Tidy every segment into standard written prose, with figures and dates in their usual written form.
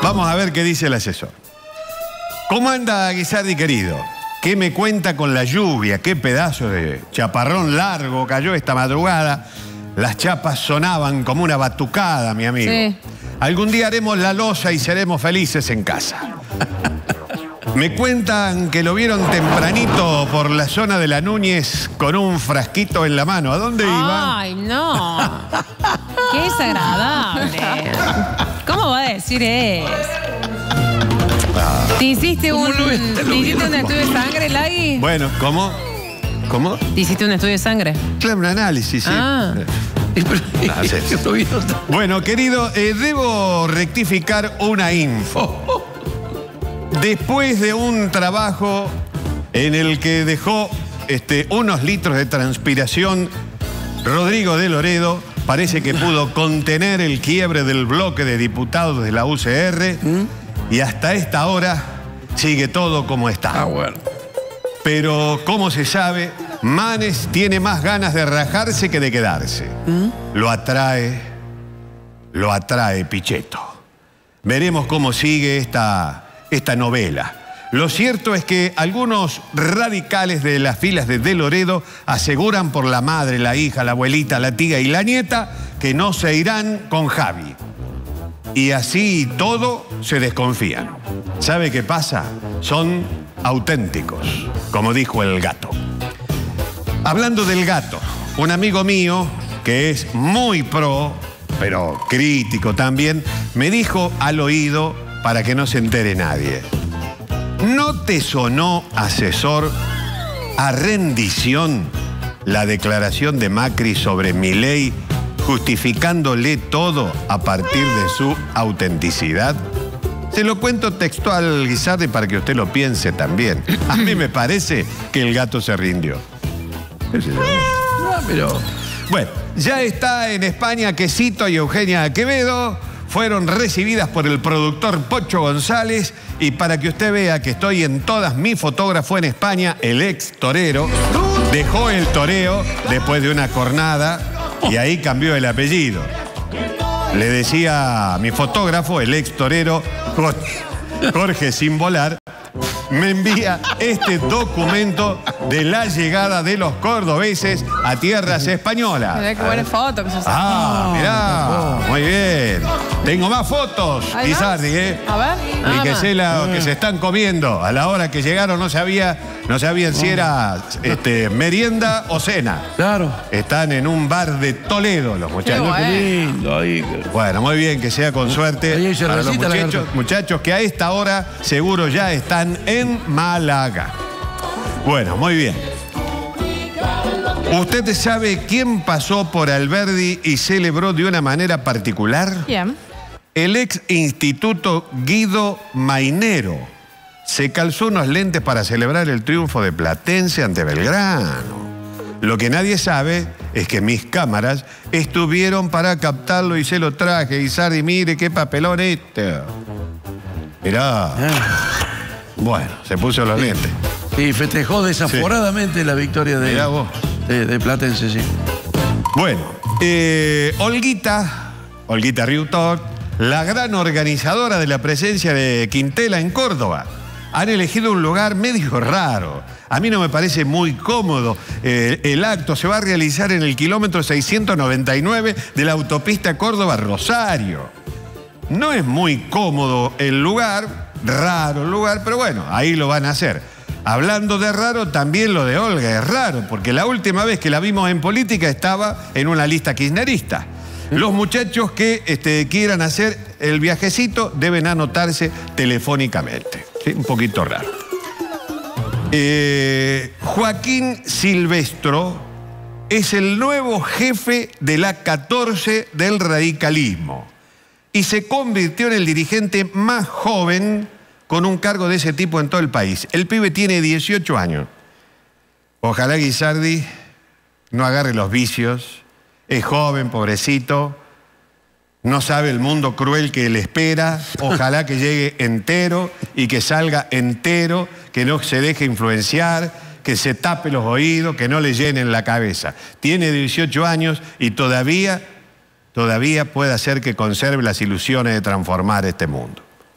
Vamos a ver qué dice el asesor. ¿Cómo anda, Guisardi, querido? ¿Qué me cuenta con la lluvia? ¿Qué pedazo de chaparrón largo cayó esta madrugada? Las chapas sonaban como una batucada, mi amigo. Sí. Algún día haremos la loza y seremos felices en casa. Me cuentan que lo vieron tempranito por la zona de la Núñez con un frasquito en la mano. ¿A dónde iba? Ay, no. Qué desagradable. ¿Cómo va a decir eso? ¿Te hiciste un estudio de sangre, Lagui? Bueno, ¿cómo? ¿Cómo? ¿Te hiciste un estudio de sangre? Claro, un análisis, sí. Bueno, querido, debo rectificar una info. Después de un trabajo en el que dejó unos litros de transpiración, Rodrigo de Loredo parece que pudo contener el quiebre del bloque de diputados de la UCR y hasta esta hora sigue todo como está. Bueno. Pero, como se sabe, Manes tiene más ganas de rajarse que de quedarse. Lo atrae Pichetto. Veremos cómo sigue esta novela. Lo cierto es que algunos radicales de las filas de Loredo aseguran por la madre, la hija, la abuelita, la tía y la nieta que no se irán con Javi. Y así todo se desconfían. ¿Sabe qué pasa? Son auténticos, como dijo el gato. Hablando del gato, un amigo mío que es muy pro, pero crítico también, me dijo al oído para que no se entere nadie. ¿No te sonó, asesor, a rendición la declaración de Macri sobre Milei, justificándole todo a partir de su autenticidad? Se lo cuento textual, Guisardi, para que usted lo piense también. A mí me parece que el gato se rindió. Pero... Bueno, ya está en España Quesito y Eugenia Quevedo. Fueron recibidas por el productor Pocho González. Y para que usted vea que estoy en todas, mi fotógrafo en España, el ex torero, dejó el toreo después de una cornada y ahí cambió el apellido. Le decía a mi fotógrafo, el ex torero Jorge Simbolar, me envía este documento de la llegada de los cordobeses a tierras españolas. Mirá qué buena foto que se hace. Mirá, muy bien. Tengo más fotos, Guisardi, ¿eh? A ver. Y que sé que se están comiendo. A la hora que llegaron no sabían si era merienda o cena. Claro. Están en un bar de Toledo los muchachos. Qué lindo ahí. Bueno, muy bien, que sea con suerte para los muchachos que a esta hora seguro ya están en Málaga. Bueno, muy bien. ¿Usted sabe quién pasó por Alberdi y celebró de una manera particular? Bien. El ex instituto Guido Mainero se calzó unos lentes para celebrar el triunfo de Platense ante Belgrano. Lo que nadie sabe es que mis cámaras estuvieron para captarlo y se lo traje. Guisardi, mire qué papelón este. Mirá. Bueno, se puso los lentes. Y festejó desaforadamente la victoria de Platense, sí. Bueno, Olguita Riutot, la gran organizadora de la presencia de Quintela en Córdoba, han elegido un lugar medio raro. A mí no me parece muy cómodo. El acto se va a realizar en el kilómetro 699 de la autopista Córdoba-Rosario. No es muy cómodo el lugar, raro el lugar, pero bueno, ahí lo van a hacer. Hablando de raro, también lo de Olga es raro, porque la última vez que la vimos en política estaba en una lista kirchnerista. Los muchachos que quieran hacer el viajecito deben anotarse telefónicamente. ¿Sí? Un poquito raro. Joaquín Silvestro es el nuevo jefe de la 14 del radicalismo y se convirtió en el dirigente más joven con un cargo de ese tipo en todo el país. El pibe tiene 18 años. Ojalá Guisardi no agarre los vicios. Es joven, pobrecito. No sabe el mundo cruel que le espera. Ojalá que llegue entero y que salga entero, que no se deje influenciar, que se tape los oídos, que no le llenen la cabeza. Tiene 18 años y todavía puede hacer que conserve las ilusiones de transformar este mundo.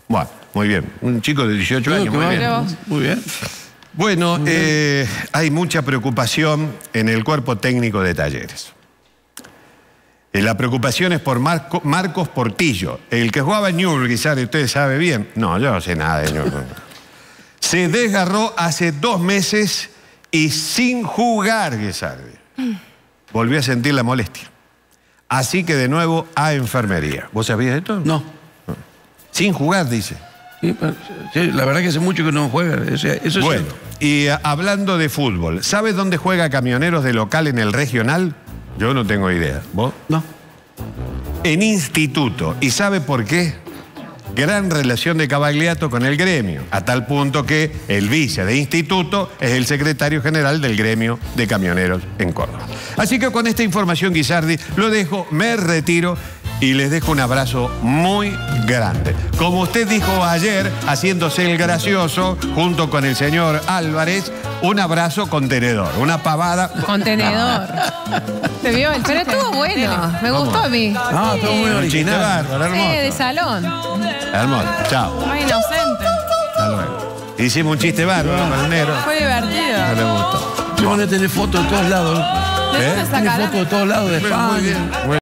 Bueno, muy bien. Un chico de 18 años, muy bien. Muy bien. Bueno, hay mucha preocupación en el cuerpo técnico de Talleres. La preocupación es por Marcos Portillo, el que jugaba en Newell's, Guisardi, usted sabe bien. No, yo no sé nada de Newell's. Se desgarró hace 2 meses y sin jugar, Guisardi. Volvió a sentir la molestia. Así que de nuevo a enfermería. ¿Vos sabías esto? No. Sin jugar, dice. Sí, la verdad que hace mucho que no juega. Eso bueno, y hablando de fútbol, ¿sabes dónde juega Camioneros de local en el regional? Yo no tengo idea. ¿Vos? No. En Instituto. ¿Y sabe por qué? Gran relación de Cavagliato con el gremio, a tal punto que el vice de Instituto es el secretario general del gremio de camioneros en Córdoba. Así que con esta información, Guisardi, lo dejo, me retiro y les dejo un abrazo muy grande. Como usted dijo ayer, haciéndose el gracioso, junto con el señor Álvarez, un abrazo contenedor, una pavada. Contenedor. ¿Te vio el Pero estuvo bueno, me gustó a mí. Ah, estuvo muy Un chiste original. bárbaro, hermoso. De salón. Hermoso, chao. Muy inocente. Hasta luego. Hicimos un chiste bárbaro con el negro. Fue divertido. No le gustó. Se van a tener fotos de todos lados. ¿De dónde Tiene sacarán? fotos de todos lados de España. Muy bien.